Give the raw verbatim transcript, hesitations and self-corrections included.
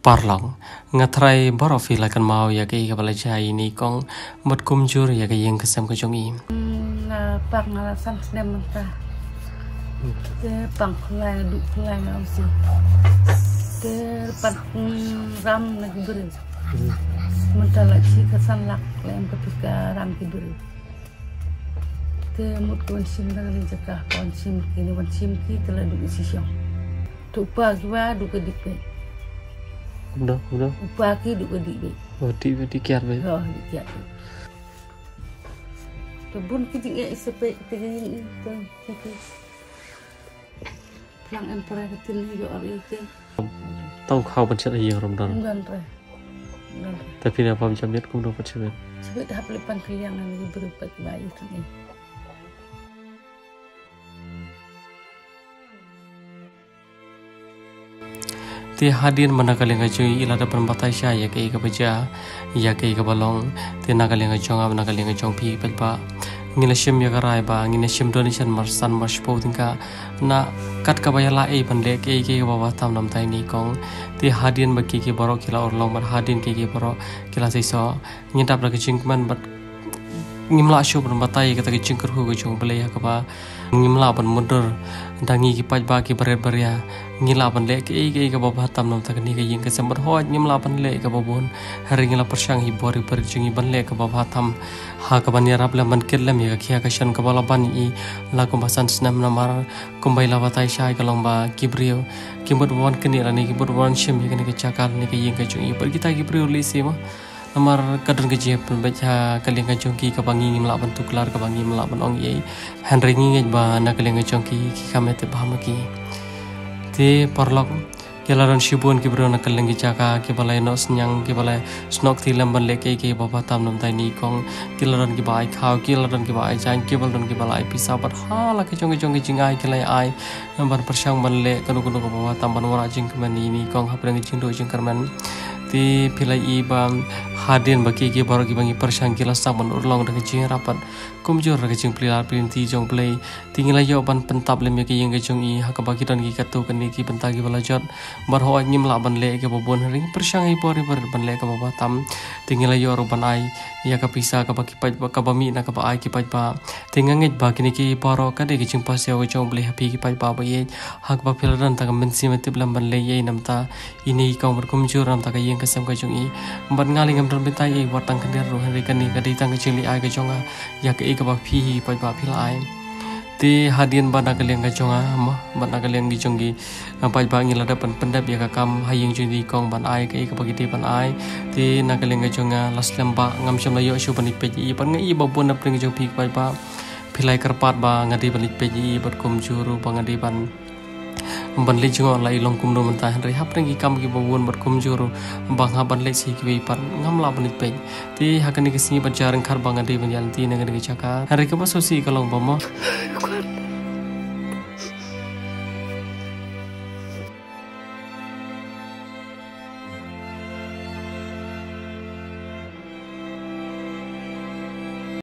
parlang ngatrai borofi lakan mau ya ke kabalajai ini kong mat kumjur ya ke yang kesam ke jongi na pangalasan sedang mentah ke pangkulai duk kulai ausi ke pan ram lagi beri mentah lagi kesan lak lem ketika ram ki beri ke mut kon sim dengan jakah kon sim kini kon sim ki telah duk sisong tupa gua duk ke dikpe udah udah upaki duk ke dikpe oh di di kiat be oh di kiat kebun kita ya sepe tiga ini tu kita lang empore ketin yo ari ke tau kau pencet aja Ramadan enggak re tapi apa macam ni kum do pencet sebab dah lepan keliangan ni berupa bayi tu ni ti hadin manakaling ajui ila dapat batai sya ya ke ka baja ya ke ka balong ti nakaling ajong ab nakaling ajong pi pelpa ngila shim ya karai ba ngina shim donation marsan marspo tingka na kat ka baya la e ban le ke ke bawa tam nam tai ni kong ti hadin baki ke baro kila or long bar hadin ke ke baro kila sai so ngidap la ke jingman bat ngimla shu ban batai ka ta ke jingker hu ke jong bele ya ka ba ngimla ban mundur dangi ki paj ba ki bare bare ngila ban le ke ke ke bawa tam nam ta ni ke ying ke sembar ho ngimla ban le ke babon hari ngila persang hi bori per jingi ban le ke bawa tam ha ka ban ya rap la man kellam ya khia ka shan ka bala ban i la ko basan snam namar kumbai la batai shai ka lomba kibrio kimut wan kini rani kimut wan shim ya ke chakal ni ke ying ke chung i per kita kibrio li sima namar kadon ke je pun baca kaling ka jongki ka bangi ngimla ban tu klar ka bangi ngimla ban ong ye henry ngi ba na kaling ka jongki ki kamete bahmaki te parlok kelaran shibun ki bro na kalengi chaka ki balai no snyang ki balai snok thi lamban leke ki baba tam nam tai ni kong kilaran ki bai khaw kilaran ki bai jang ki balon ki balai pisa par ha la ki jong jong ki jingai ki lai ai ban persang ban le kanu kanu ko baba tam ban wara jing kmani ni kong haprang jing do jing karman ti pilai i ba hadin baki ki baro ki bangi persang ki lasang ban urlong dengan jing rapat kumjur ra jing plilar pinti jong play tingila yo ban pentap le me ki yeng jong i ha ka baki dan ki katu kan ki pentagi balajot bar ho ngim la ban le ke bobon ring persang i bori bar ban le ka baba tam tingila yo ro ban ai ya ka pisa ka baki paj ka bami na ka ba ai ki paj ba tinganget ba kini ki paro ka de ki jing pas yo jong ble happy ki paj ba ba ye hak ba pilaran ta ka mensi metip lam ban le ye namta ini ka bar kumjur nam ta ka yeng ka sam ka jong i ban ngali ngam dron betai e watang kan ro hari kan ni ka de tang ka chili ai ka jonga ya ka e ka ba phi paj ba philai ti hadin bana kalian ka jonga ma bana kalian gi jongi paj ba ngila dapan pendap ya ka kam hayeng jodi kong ban ai ka e ka bagi ti ban ai ti na kalian ka jonga laslam ba ngam cham la yo shu ban pe ji ban ngai ba bon na pring jong phi paj ba philai karpat ba ngadi ban pe ji bat kum juru ba ngadi ban ban le jingo lai long kum do manta henry hapring ki kam ki bawon bat kum juru bang ha ban le si ki par ngam la ban pe ti hakani ki si ban jarang khar bang ngadi ban yanti na ngadi chaka hari ka ba so si ka long ba mo